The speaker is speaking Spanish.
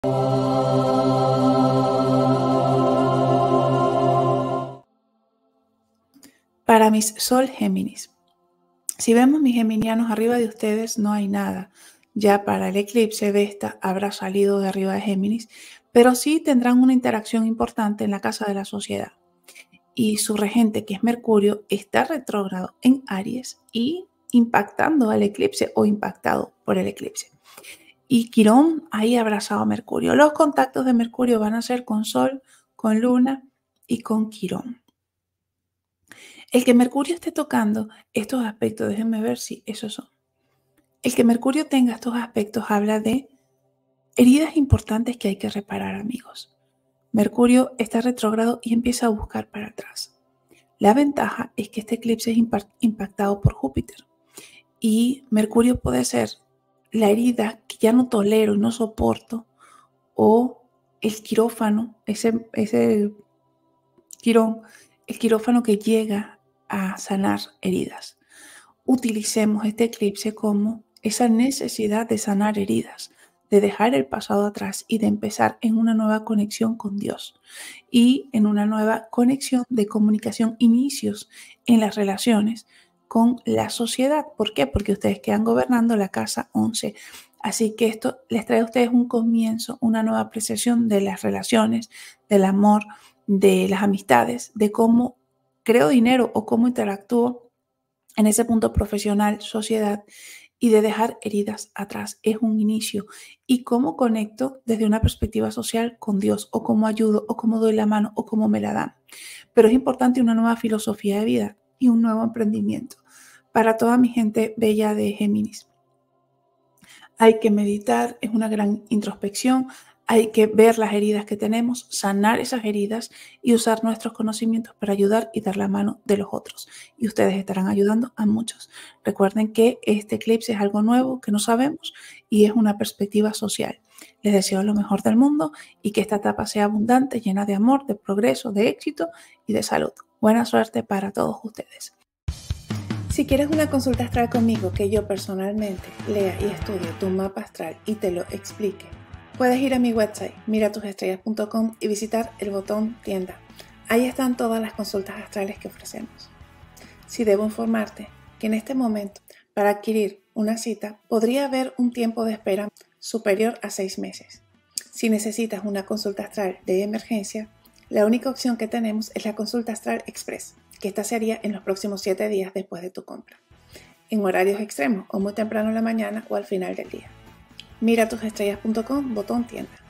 Para mis Sol Géminis. Si vemos mis geminianos arriba de ustedes, no hay nada. Ya para el eclipse, Vesta habrá salido de arriba de Géminis, pero sí tendrán una interacción importante en la casa de la sociedad. Y su regente, que es Mercurio, está retrógrado en Aries y impactando al eclipse o impactado por el eclipse. Y Quirón ahí abrazado a Mercurio. Los contactos de Mercurio van a ser con Sol, con Luna y con Quirón. El que Mercurio esté tocando estos aspectos, déjenme ver si esos son. El que Mercurio tenga estos aspectos habla de heridas importantes que hay que reparar, amigos. Mercurio está retrógrado y empieza a buscar para atrás. La ventaja es que este eclipse es impactado por Júpiter y Mercurio puede ser la herida que ya no tolero y no soporto, o el quirófano, ese quirón, el quirófano que llega a sanar heridas. Utilicemos este eclipse como esa necesidad de sanar heridas, de dejar el pasado atrás y de empezar en una nueva conexión con Dios y en una nueva conexión de comunicación, inicios en las relaciones con la sociedad. ¿Por qué? Porque ustedes quedan gobernando la casa 11. Así que esto les trae a ustedes un comienzo, una nueva apreciación de las relaciones, del amor, de las amistades, de cómo creo dinero o cómo interactúo en ese punto profesional, sociedad, y de dejar heridas atrás. Es un inicio. Y cómo conecto desde una perspectiva social con Dios, o cómo ayudo, o cómo doy la mano, o cómo me la dan. Pero es importante una nueva filosofía de vida y un nuevo emprendimiento para toda mi gente bella de Géminis. Hay que meditar, es una gran introspección, hay que ver las heridas que tenemos, sanar esas heridas y usar nuestros conocimientos para ayudar y dar la mano de los otros. Y ustedes estarán ayudando a muchos. Recuerden que este eclipse es algo nuevo que no sabemos y es una perspectiva social. Les deseo lo mejor del mundo y que esta etapa sea abundante, llena de amor, de progreso, de éxito y de salud. Buena suerte para todos ustedes. Si quieres una consulta astral conmigo, que yo personalmente lea y estudie tu mapa astral y te lo explique, puedes ir a mi website miratujestrelas.com y visitar el botón tienda. Ahí están todas las consultas astrales que ofrecemos. Si debo informarte que en este momento, para adquirir una cita, podría haber un tiempo de espera superior a 6 meses. Si necesitas una consulta astral de emergencia, la única opción que tenemos es la consulta astral express, que esta se haría en los próximos 7 días después de tu compra, en horarios extremos o muy temprano en la mañana o al final del día. Miratujestrelas.com, botón tienda.